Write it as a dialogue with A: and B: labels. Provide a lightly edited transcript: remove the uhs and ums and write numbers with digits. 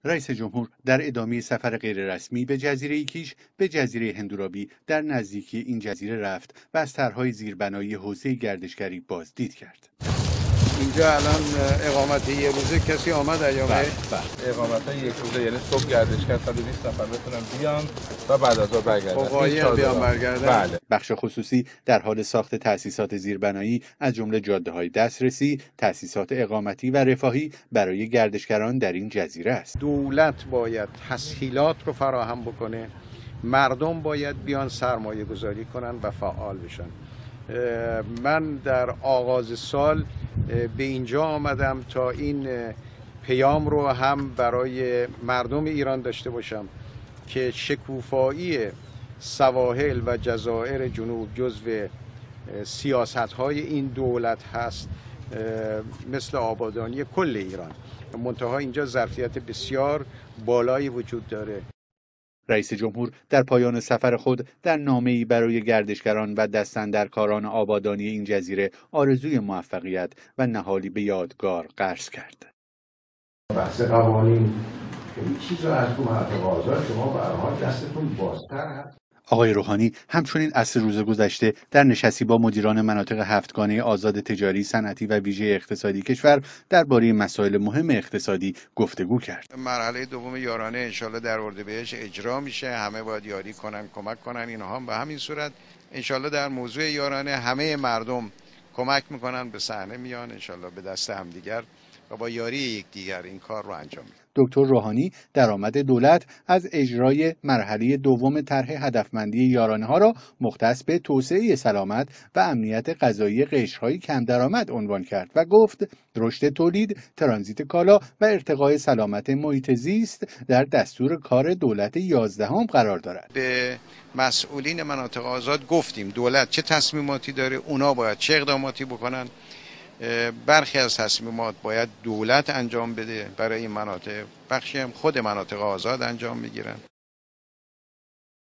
A: رئیس جمهور در ادامه سفر غیررسمی به جزیره کیش به جزیره هندورابی در نزدیکی این جزیره رفت و از طرحهای زیربنایی حوزه گردشگری بازدید کرد.
B: اینجا الان اقامت یه روزه کسی آمد ایامه؟
C: بله. اقامت یک روزه یعنی صبح گردشگر 120 نفر بتونن بیان و بعد از ظهر برگردن.
B: قوایی هم بیان برگردن؟
C: بله.
A: بخش خصوصی در حال ساخت تأسیسات زیربنایی از جمله جاده‌های دسترسی، تأسیسات اقامتی و رفاهی برای گردشگران در این جزیره است.
B: دولت باید تسهیلات رو فراهم بکنه، مردم باید بیان سرمایه گذاری کنن و فعال بشن. من در آغاز سال به اینجا آمدم تا این پیام رو هم برای مردم ایران داشته باشم که شکوفایی سواحل و جزایر جنوب جزو سیاست‌های این دولت هست، مثل آبادانی کل ایران. منتها اینجا ظرفیت بسیار بالایی وجود داره.
A: رئیس جمهور در پایان سفر خود در نامه‌ای برای گردشگران و دستاندرکاران آبادانی این جزیره آرزوی موفقیت و نهالی به یادگار غرس کرد.
D: بحث قوانین خیلی چیزا از تو آزاد شما به هر حال دستتون بازتر هست.
A: آقای روحانی همچنین عصر روز گذشته در نشستی با مدیران مناطق هفتگانه آزاد تجاری، صنعتی و ویژه اقتصادی کشور درباره مسائل مهم اقتصادی گفتگو کرد.
B: مرحله دوم یارانه انشالله در اردیبهشت اجرا میشه، همه باید یاری کنن، کمک کنن. اینها هم به همین صورت انشالله در موضوع یارانه همه مردم کمک میکنن، به صحنه میان انشالله به دست همدیگر و با یاری یکدیگر این کار رو انجام میدن.
A: دکتر روحانی درآمد دولت از اجرای مرحله دوم طرح هدفمندی یارانه ها را مختص به توسعه سلامت و امنیت غذایی قشرهای کم درآمد عنوان کرد و گفت رشد تولید، ترانزیت کالا و ارتقای سلامت محیط زیست در دستور کار دولت 11 قرار دارد.
B: به مسئولین مناطق آزاد گفتیم دولت چه تصمیماتی داره، اونا باید چه اقداماتی بکنن. برخی از تصمیمات باید دولت انجام بده برای این مناطق، بخشی هم خود مناطق آزاد انجام میگیرن.